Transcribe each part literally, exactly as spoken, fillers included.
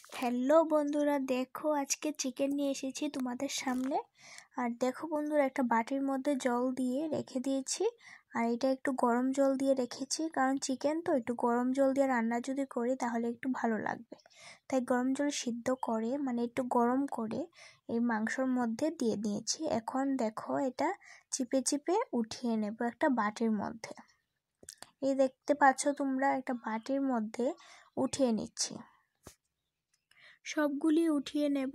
Hello বন্ধুরা, দেখো আজকে চিকেন নিয়ে এসেছি তোমাদের সামনে। আর দেখো বন্ধুরা, একটা বাটির মধ্যে জল দিয়ে রেখে দিয়েছি। আর এটা একটু গরম জল দিয়ে রেখেছি, কারণ চিকেন তো একটু গরম জল দিয়ে রান্না যদি করি তাহলে একটু ভালো লাগবে। তাই গরম জল সিদ্ধ করে, মানে একটু গরম করে এই মাংসর মধ্যে দিয়ে দিয়েছি। এখন দেখো এটা চিপে চিপে উঠিয়ে নেব একটা বাটির মধ্যে। এই দেখতে পাচ্ছ তোমরা, একটা বাটির মধ্যে উঠিয়ে নিচ্ছি। সবগুলি উঠিয়ে নেব।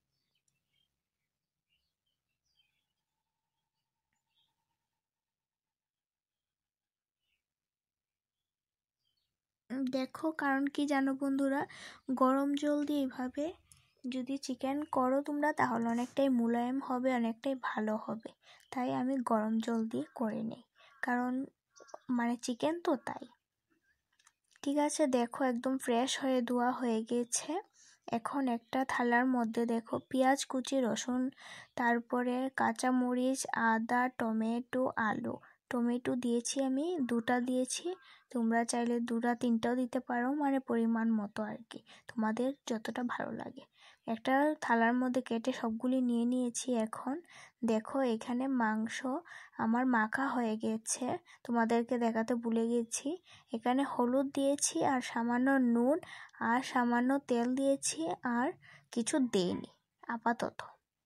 দেখো, কারণ কি জানো বন্ধুরা, গরম জল দিয়ে এইভাবে যদি চিকেন করো তোমরা তাহলে অনেকটাই মোলায়েম হবে, অনেকটাই ভালো হবে। তাই আমি গরম জল দিয়ে করে নিই, কারণ মানে চিকেন তো তাই। ঠিক আছে, দেখো একদম ফ্রেশ হয়ে ধোয়া হয়ে গেছে। এখন একটা থালার মধ্যে দেখো পেঁয়াজ কুচি, রসুন, তারপরে কাঁচামরিচ, আদা, টমেটো, আলু। টমেটো দিয়েছি আমি দুটা দিয়েছি, তোমরা চাইলে দুটা তিনটাও দিতে পারো, মানে পরিমাণ মতো আর কি, তোমাদের যতটা ভালো লাগে। একটা থালার মধ্যে কেটে সবগুলি নিয়ে নিয়েছি। এখন দেখো এখানে মাংস আমার মাখা হয়ে গেছে, তোমাদেরকে দেখাতে ভুলে গেছি। এখানে হলুদ দিয়েছি আর সামান্য নুন আর সামান্য তেল দিয়েছি, আর কিছু দেইনি আপাতত।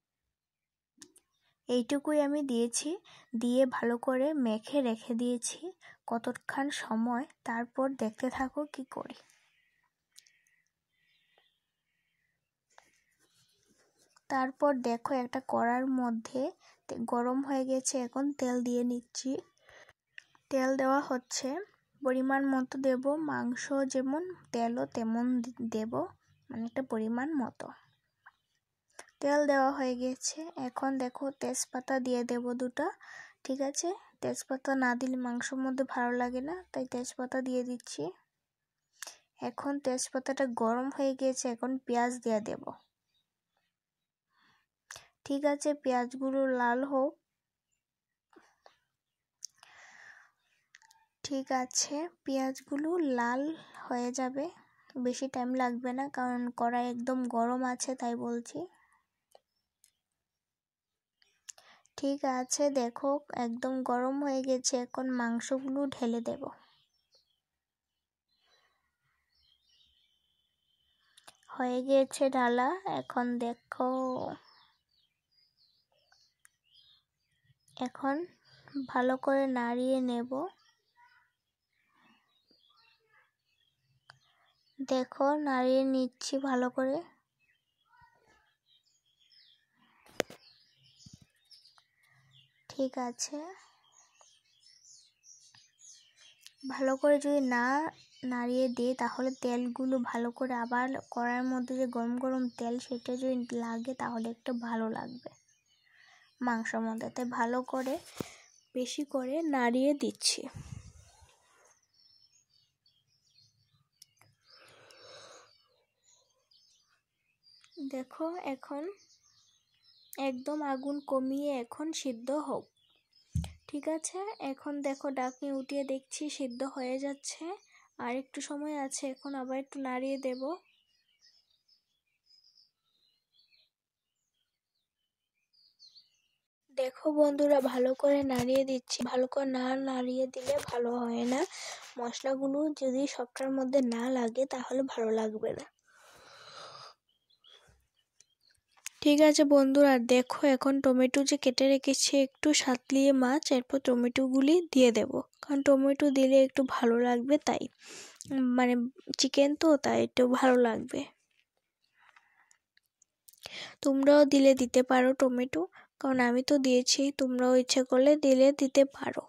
এইটুকুই আমি দিয়েছি, দিয়ে ভালো করে মেখে রেখে দিয়েছি কতক্ষণ সময়। তারপর দেখতে থাকো কি করি। তারপর দেখো একটা কড়ার মধ্যে গরম হয়ে গেছে, এখন তেল দিয়ে নিচ্ছি। তেল দেওয়া হচ্ছে, পরিমাণ মতো দেব, মাংস যেমন তেলও তেমন দেব, মানে একটা পরিমাণ মতো। তেল দেওয়া হয়ে গেছে, এখন দেখো তেজপাতা দিয়ে দেব দুটো। ঠিক আছে, তেজপাতা না দিলে মাংসের মধ্যে ভালো লাগে না, তাই তেজপাতা দিয়ে দিচ্ছি। এখন তেজপাতাটা গরম হয়ে গেছে, এখন পেঁয়াজ দিয়ে দেব। ঠিক আছে, পেঁয়াজগুলো লাল হোক। ঠিক আছে, পেঁয়াজগুলো লাল হয়ে যাবে, বেশি টাইম লাগবে না, কারণ কড়াই একদম গরম আছে তাই বলছি। ঠিক আছে, দেখো একদম গরম হয়ে গেছে, এখন মাংসগুলো ঢেলে দেব। হয়ে গেছে ঢালা, এখন দেখো, এখন ভালো করে নাড়িয়ে নেব। দেখো নাড়িয়ে নিচ্ছি ভালো করে। ঠিক আছে, ভালো করে যদি না নাড়িয়ে দিই তাহলে তেলগুলো ভালো করে আবার কড়াইয়ের মধ্যে যে গরম গরম তেল, সেটা যদি লাগে তাহলে একটু ভালো লাগবে মাংসের মধ্যে। তাই ভালো করে বেশি করে নাড়িয়ে দিচ্ছি। দেখো এখন একদম আগুন কমিয়ে এখন সিদ্ধ হোক। ঠিক আছে, এখন দেখো ঢাকনি উঠিয়ে দেখছি সিদ্ধ হয়ে যাচ্ছে, আর একটু সময় আছে, এখন আবার একটু নাড়িয়ে দেব। দেখো বন্ধুরা, ভালো করে নাড়িয়ে দিচ্ছি, ভালো করে না নাড়িয়ে দিলে ভালো হয় না। মশলাগুলো যদি সবটার মধ্যে না লাগে তাহলে ভালো লাগবে না। ঠিক আছে বন্ধুরা, দেখো এখন টমেটো যে কেটে রেখেছি একটু সাতলিয়ে মাছ, এরপর টমেটোগুলি দিয়ে দেব, কারণ টমেটো দিলে একটু ভালো লাগবে, তাই মানে চিকেন তো তাই একটু ভালো লাগবে। তোমরাও দিলে দিতে পারো টমেটো, কারণ আমি তো দিয়েছি, তোমরাও ইচ্ছে করলে দিলে দিতে পারো।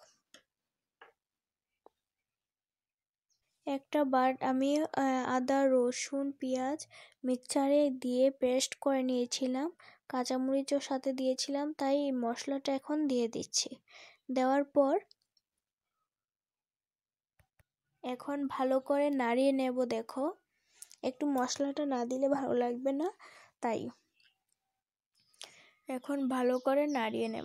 একটা বাট আমি আদা, রসুন, পেঁয়াজ মিক্সচারে দিয়ে পেস্ট করে নিয়েছিলাম, কাঁচামরিচও সাথে দিয়েছিলাম, তাই এই মশলাটা এখন দিয়ে দিচ্ছি। দেওয়ার পর এখন ভালো করে নাড়িয়ে নেব। দেখো একটু মশলাটা না দিলে ভালো লাগবে না, তাই এখন ভালো করে নাড়িয়ে নেব।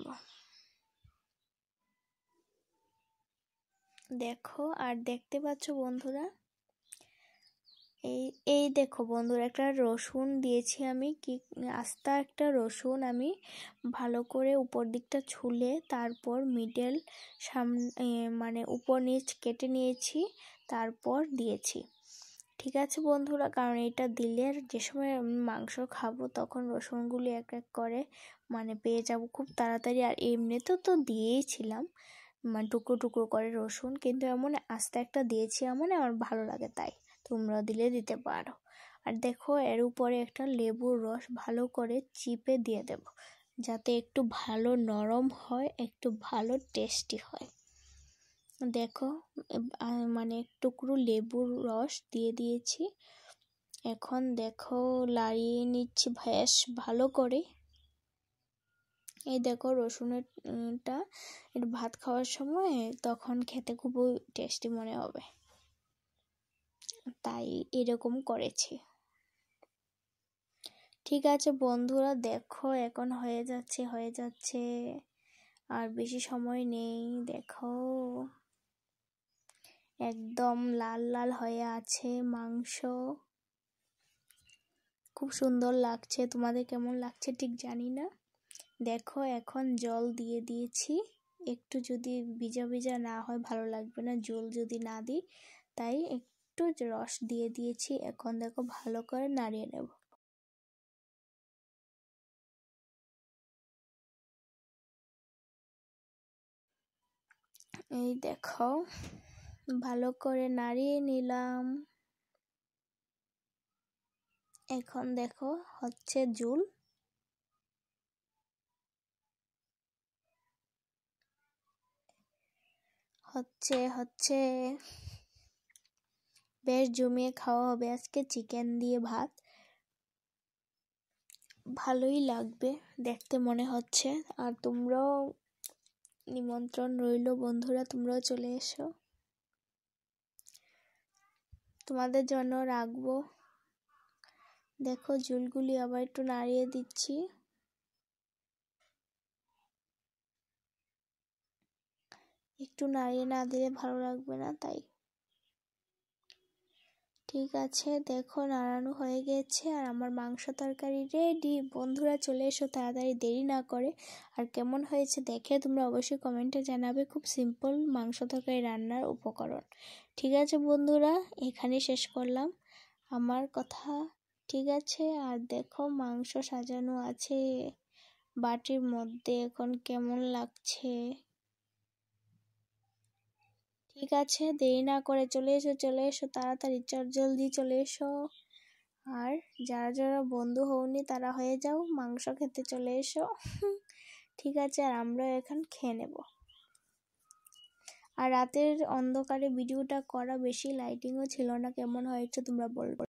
দেখো, আর দেখতে পাচ্ছ বন্ধুরা, এই এই দেখো বন্ধুরা, একটা রসুন দিয়েছি আমি, কি আস্তা একটা রসুন আমি ভালো করে উপর দিকটা ছুলে তারপর মিডল সামনে মানে উপর নিচ কেটে নিয়েছি, তারপর দিয়েছি। ঠিক আছে বন্ধুরা, কারণ এটা দিলে যে সময় আমি মাংস খাবো তখন রসুনগুলি এক এক করে মানে পেয়ে যাব খুব তাড়াতাড়ি। আর এমনিতেও তো দিয়েইছিলাম মানে টুকরো টুকরো করে রসুন, কিন্তু এমন আস্তে একটা দিয়েছি এমন আমার ভালো লাগে, তাই তোমরা দিলে দিতে পারো। আর দেখো এর উপরে একটা লেবুর রস ভালো করে চিপে দিয়ে দেব, যাতে একটু ভালো নরম হয়, একটু ভালো টেস্টি হয়। দেখো মানে টুকরো লেবুর রস দিয়ে দিয়েছি। এখন দেখো লাড়িয়ে নিচ্ছি বেশ ভালো করে। এই দেখো রসুনেরটা একটু ভাত খাওয়ার সময় তখন খেতে খুবই টেস্টি মনে হবে, তাই এরকম করেছি। ঠিক আছে বন্ধুরা, দেখো এখন হয়ে যাচ্ছে হয়ে যাচ্ছে আর বেশি সময় নেই। দেখো একদম লাল লাল হয়ে আছে মাংস, খুব সুন্দর লাগছে। তোমাদের কেমন লাগছে ঠিক জানি না। দেখো এখন জল দিয়ে দিয়েছি, একটু যদি ভিজা ভিজা না হয় ভালো লাগবে না জল যদি না দিই, তাই একটু রস দিয়ে দিয়েছি। এখন দেখো ভালো করে নাড়িয়ে নেব। এই দেখো ভালো করে নাড়িয়ে নিলাম। এখন দেখো হচ্ছে ঝোল, হচ্ছে হচ্ছে বেশ জমিয়ে খাওয়া হবে আজকে চিকেন দিয়ে ভাত, ভালোই লাগবে দেখতে মনে হচ্ছে। আর তোমরাও নিমন্ত্রণ রইল বন্ধুরা, তোমরাও চলে এসো, তোমাদের জন্য রাখবো। দেখো ঝোলগুলি আবার একটু নাড়িয়ে দিচ্ছি। একটু নাড়িয়ে না দিলে ভালো লাগবে না, তাই। ঠিক আছে দেখো নাড়ানো হয়ে গেছে আর আমার মাংস তরকারি রেডি। বন্ধুরা চলে এসো তাড়াতাড়ি, দেরি না করে। আর কেমন হয়েছে দেখে তোমরা অবশ্যই কমেন্টে জানাবে। খুব সিম্পল মাংস তরকারি রান্নার উপকরণ। ঠিক আছে বন্ধুরা, এখানে শেষ করলাম আমার কথা। ঠিক আছে, আর দেখো মাংস সাজানো আছে বাটির মধ্যে, এখন কেমন লাগছে। ঠিক আছে, দেরি না করে চলে এসো চলে এসো তাড়াতাড়ি, চট জলদি চলে এসো। আর যারা যারা বন্ধু হওনি তারা হয়ে যাও, মাংস খেতে চলে এসো। ঠিক আছে, আর আমরা এখন খেয়ে নেব। আর রাতের অন্ধকারে ভিডিওটা করা, বেশি লাইটিংও ছিল না, কেমন হয়েছে তোমরা বলবো।